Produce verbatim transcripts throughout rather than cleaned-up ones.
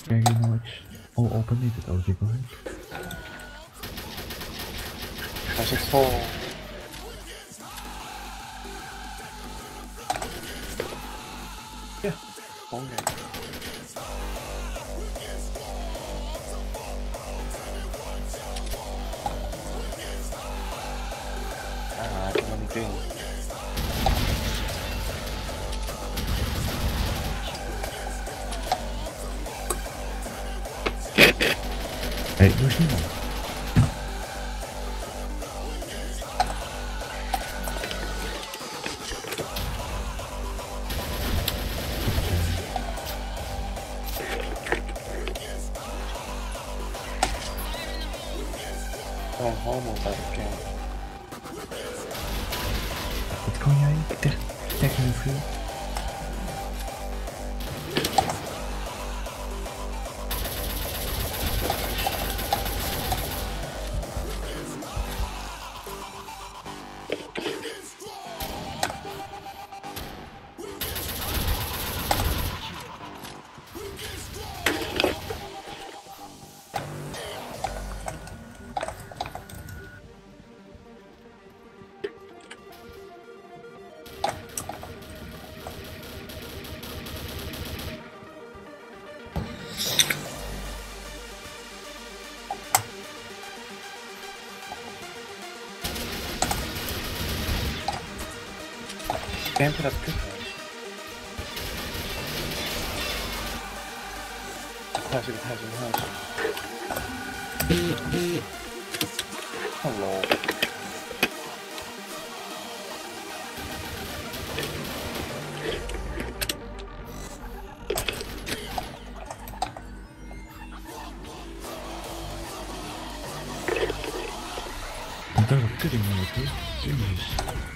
very much. Oh, open it, that would be good. 사십사. Yeah. Okay. Ah, 그런 게. Hey, where's Nemo? 형, 화음을 받을게. Wat kan jij? Tech, technical. 캠프라도 필요해. 사실 사실 사실. 헬로. Daar wat kutting mee, hoor. Jezus.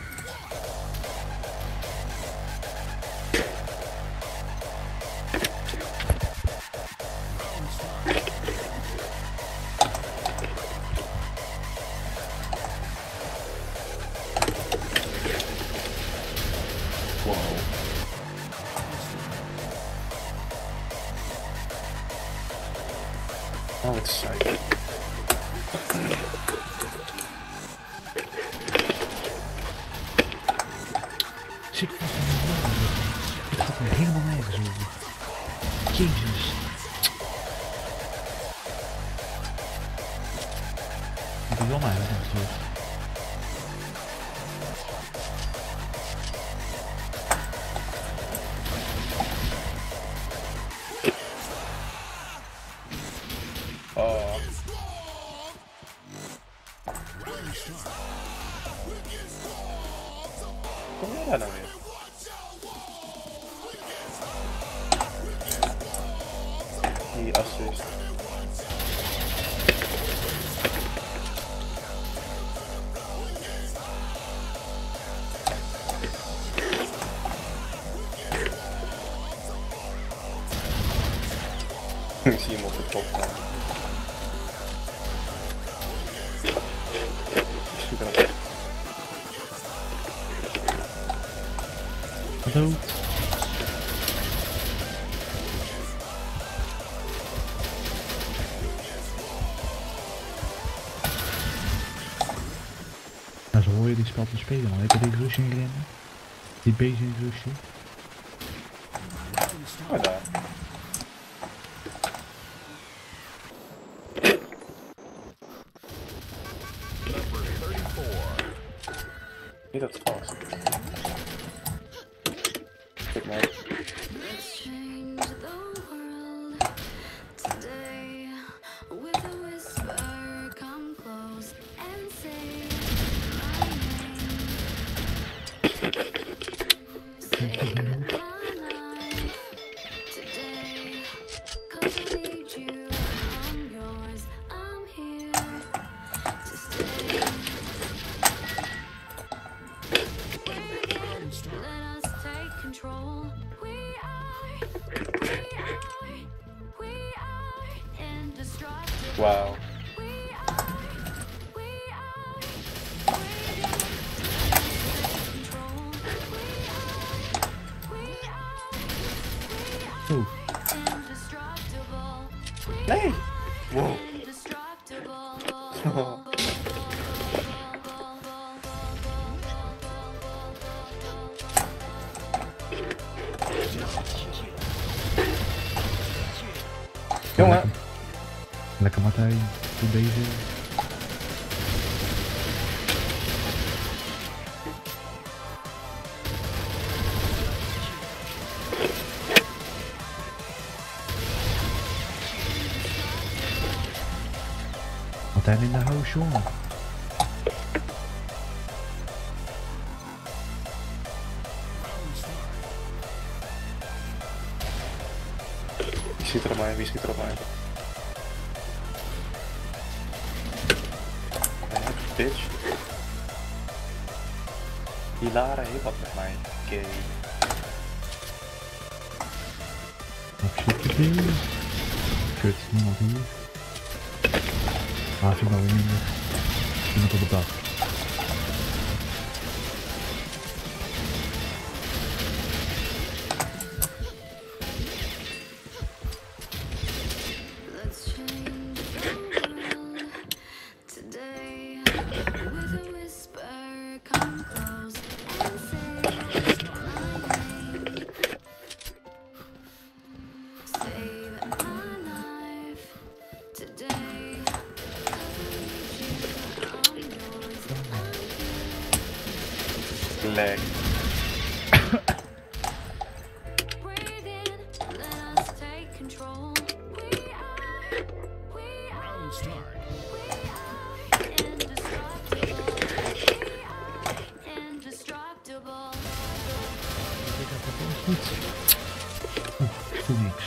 Oh, it's sick. Zit vast in de wand. Het gaat er helemaal nergens over. Jezus. Ik wil mij eigenlijk nog terug. Oh. Kom jij daar nou weer? Die assist. Ik zie hem op de top gaan. Hallo. Nou, zo hoor je die spel te spelen, man. Heb je die rush inrennen? Die basic rush? Oh, daar. Niet dat vast. Goed, man. Wow. Oeh. Jongen! Lekker Martijn, goed bezig. Martijn in de house, jongen. Wie schiet er op mij? Wie schiet er op mij? Bitch. Die Lara heeft wat met mij. Oké. Wat zit je hier? Kut, niemand hier. Ah, vind ik nou weer minder. Iemand op het dak. Leg. Voor niks.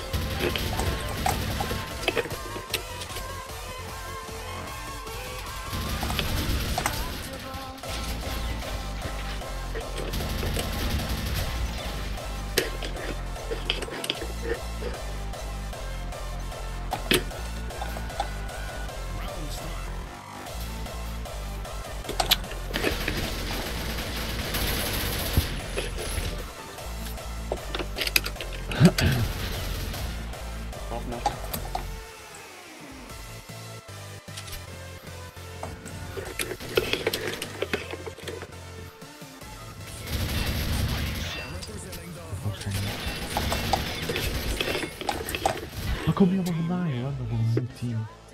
Nog nog. Waar kom je allemaal vandaan, joh? Dat is een goed team.